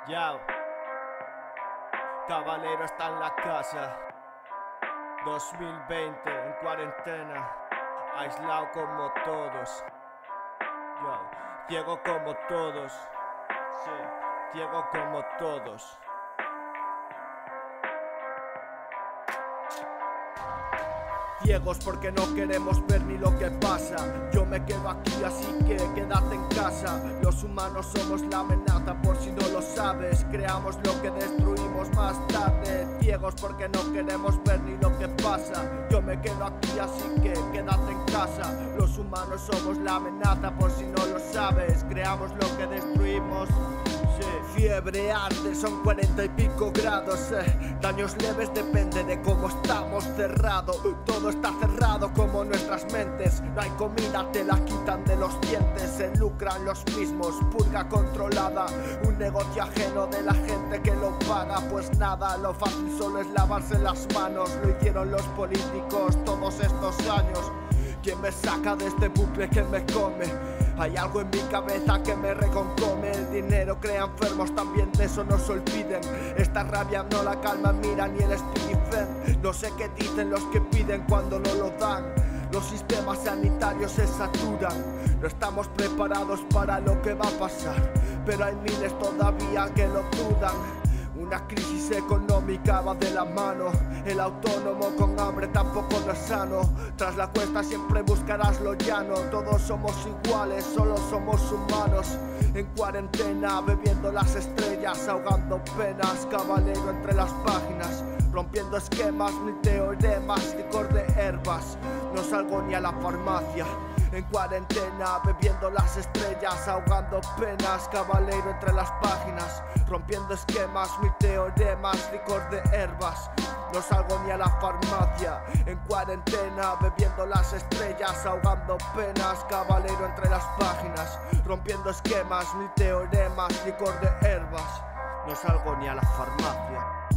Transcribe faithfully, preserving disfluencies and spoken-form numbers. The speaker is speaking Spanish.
Yao, Caballero está en la casa. dos mil veinte en cuarentena, aislado como todos. Yo, ciego como todos. Sí, ciego como todos. Ciegos porque no queremos ver ni lo que pasa. Yo me quedo aquí así que quédate en casa. Los humanos somos la amenaza por si no lo sabes. Creamos lo que destruimos más tarde. Ciegos porque no queremos ver ni lo que pasa. Yo me quedo aquí así que quédate en casa. Los humanos somos la amenaza por si no lo sabes. Creamos lo que destruimos. Sí. Fiebre arde, son cuarenta y pico grados, eh. Daños leves depende de cómo estamos cerrados. Todo está cerrado como nuestras mentes. No hay comida, te la quitan de los dientes. Se lucran los mismos, purga controlada. Un negocio ajeno de la gente que lo paga. Pues nada, lo fácil solo es lavarse las manos. Lo hicieron los políticos todos estos años. ¿Quién me saca de este bucle que me come? Hay algo en mi cabeza que me reconcome. El dinero crea enfermos, también de eso no se olviden. Esta rabia no la calma, mira ni el Stephen. No sé qué dicen los que piden cuando no lo dan. Los sistemas sanitarios se saturan. No estamos preparados para lo que va a pasar, pero hay miles todavía que lo dudan. Una crisis económica va de la mano. El autónomo con hambre tampoco no es sano. Tras la cuesta siempre buscarás lo llano. Todos somos iguales, solo somos humanos. En cuarentena bebiendo las estrellas, ahogando penas. Caballero entre las páginas, rompiendo esquemas, mil teoremas, licor de herbas. No salgo ni a la farmacia. En cuarentena, bebiendo las estrellas, ahogando penas. Caballero entre las páginas, rompiendo esquemas, mil teoremas, licor de herbas. No salgo ni a la farmacia. En cuarentena, bebiendo las estrellas, ahogando penas. Caballero entre las páginas, rompiendo esquemas, mil teoremas, licor de herbas. No salgo ni a la farmacia.